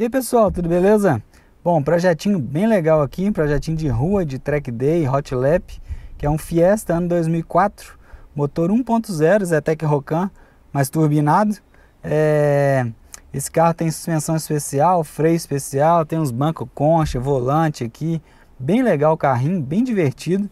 E aí pessoal, tudo beleza? Bom, projetinho bem legal aqui, projetinho de rua, de track day, hot lap, que é um Fiesta ano 2004, motor 1.0, Zetec Rocan, mais turbinado. Esse carro tem suspensão especial, freio especial, tem uns bancos concha, volante aqui, bem legal o carrinho, bem divertido.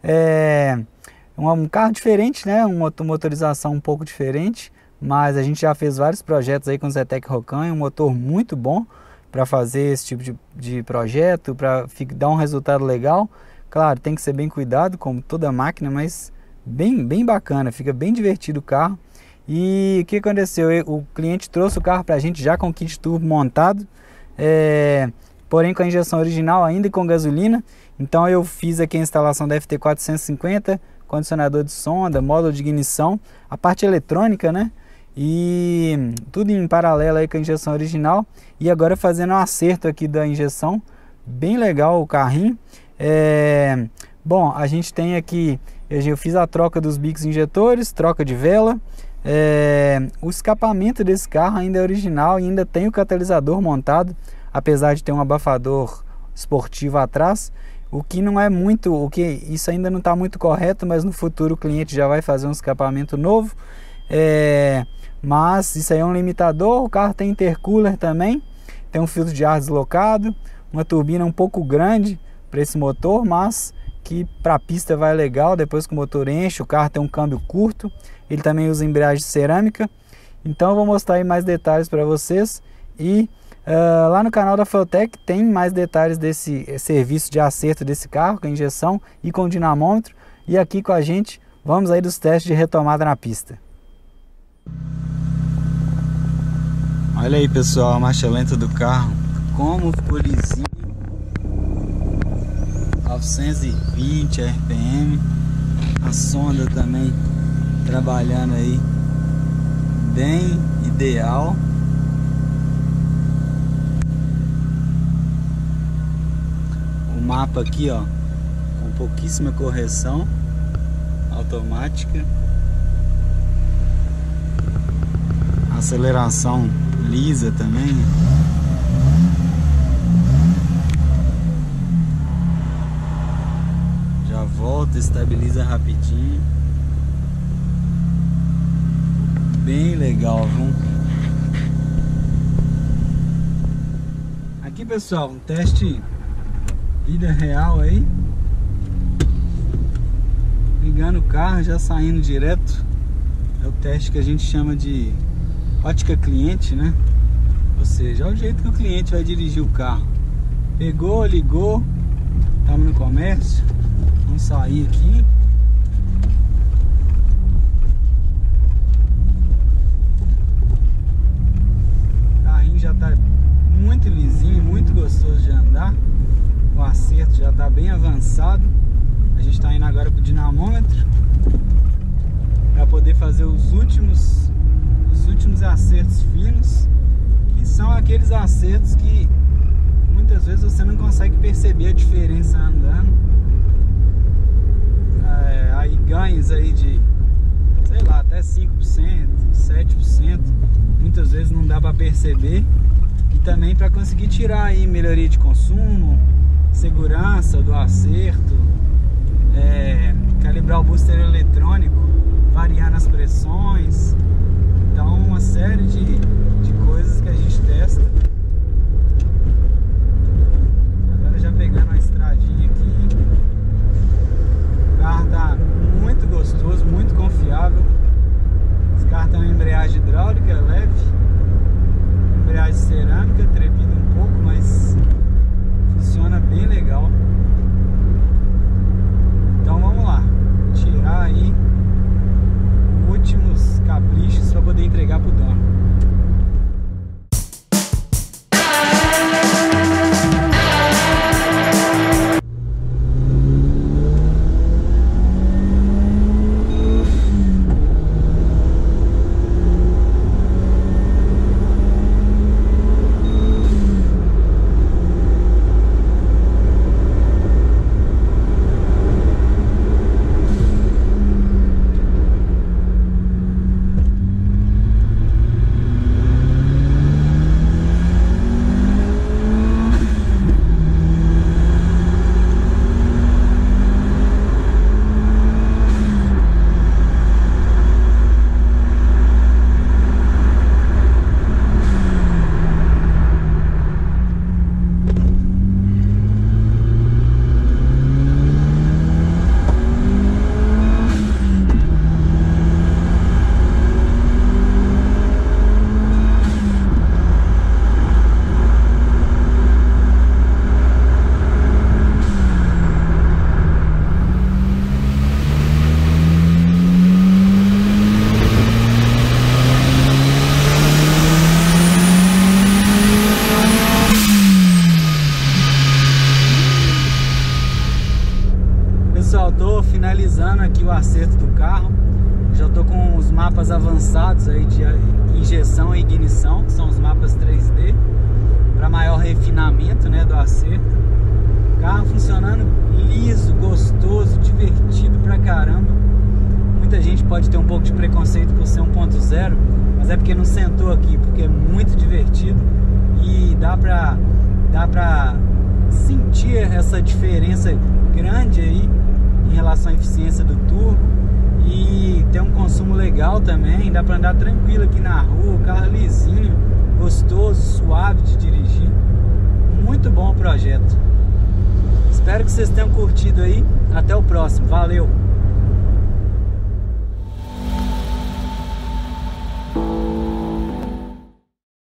Um carro diferente, né? Uma motorização um pouco diferente, mas a gente já fez vários projetos aí com o Zetec Rocan, é um motor muito bom para fazer esse tipo de projeto, para dar um resultado legal. Claro, tem que ser bem cuidado, como toda máquina, mas bem bacana, fica bem divertido o carro. E o que aconteceu? O cliente trouxe o carro para a gente já com o kit turbo montado, porém com a injeção original ainda e com gasolina. Então eu fiz aqui a instalação da FT450, condicionador de sonda, módulo de ignição, a parte eletrônica, né? E tudo em paralelo aí com a injeção original. E agora fazendo um acerto aqui da injeção, bem legal o carrinho. Bom, a gente tem aqui, eu fiz a troca dos bicos injetores, troca de vela. O escapamento desse carro ainda é original e ainda tem o catalisador montado, apesar de ter um abafador esportivo atrás, o que não é muito, isso ainda não está muito correto, mas no futuro o cliente já vai fazer um escapamento novo. Mas isso aí é um limitador. O carro tem intercooler também, tem um filtro de ar deslocado, uma turbina um pouco grande para esse motor, mas que para a pista vai legal. Depois que o motor enche, o carro tem um câmbio curto, ele também usa embreagem cerâmica. Então eu vou mostrar aí mais detalhes para vocês. E lá no canal da Feltec tem mais detalhes desse serviço de acerto desse carro, com injeção e com dinamômetro. E aqui com a gente, vamos aí dos testes de retomada na pista. Olha aí pessoal, a marcha lenta do carro, como ficou lisinho, 920 RPM, a sonda também trabalhando aí bem ideal. O mapa aqui, ó, com pouquíssima correção automática, aceleração lisa também. Já volta, estabiliza rapidinho. Bem legal, viu? Aqui pessoal, um teste vida real aí. Ligando o carro, já saindo direto. É o teste que a gente chama de ótica cliente, né? Ou seja, é o jeito que o cliente vai dirigir o carro. Pegou, ligou, estamos no comércio. Vamos sair aqui. O carrinho já está muito lisinho, muito gostoso de andar. O acerto já está bem avançado. A gente está indo agora para o dinamômetro para poder fazer os últimos acertos finos, que são aqueles acertos que muitas vezes você não consegue perceber a diferença andando. Aí ganhos aí de, sei lá, até 5%, 7%, muitas vezes não dá para perceber. E também para conseguir tirar aí melhoria de consumo, segurança do acerto, calibrar o booster eletrônico, variar nas pressões. Então uma série de coisas que a gente testa. Agora já pegando uma estradinha aqui. O carro tá muito gostoso, muito confiável. Esse carro tem uma embreagem hidráulica leve, embreagem cerâmica, trepida um pouco, mas funciona bem legal. Então vamos lá, tirar aí últimos caprichos para poder entregar pro dono. finalizando aqui o acerto do carro. Já estou com os mapas avançados aí de injeção e ignição, que são os mapas 3D, para maior refinamento, né, do acerto. Carro funcionando liso, gostoso, divertido pra caramba. Muita gente pode ter um pouco de preconceito por ser 1.0, mas é porque não sentou aqui, porque é muito divertido e dá pra sentir essa diferença grande aí em relação à eficiência do turbo, e tem um consumo legal também. Dá pra andar tranquilo aqui na rua, o carro lisinho, gostoso, suave de dirigir. Muito bom o projeto. Espero que vocês tenham curtido aí. Até o próximo. Valeu!